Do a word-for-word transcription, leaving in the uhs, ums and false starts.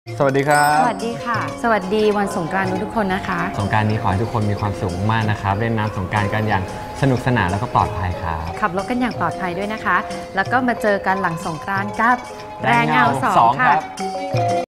สวัสดีครับสวัสดีค่ะสวัสดีวันสงกรานต์ทุกคนนะคะสงกรานต์นี้ขอให้ทุกคนมีความสุขมากนะครับเล่นน้ำสงกรานต์กันอย่างสนุกสนานแล้วก็ปลอดภัยครับขับรถกันอย่างปลอดภัยด้วยนะคะแล้วก็มาเจอกันหลังสงกรานต์กับแรงเงาสองค่ะ